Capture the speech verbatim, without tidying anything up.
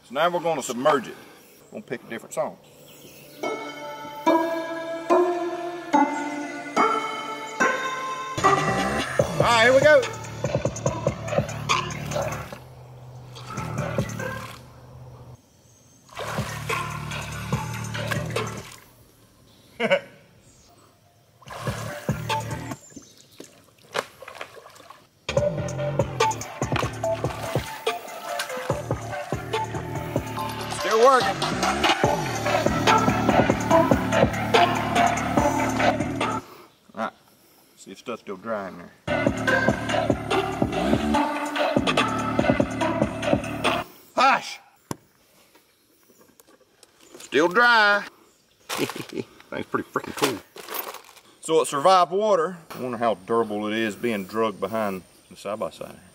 So now we're going to submerge it. We're going to pick a different song. All right, here we go. Still working. All right, see if stuff's still dry in there. Hush! Still dry. Thing's pretty freaking cool. So it survived water. I wonder how durable it is being drugged behind the side-by-side.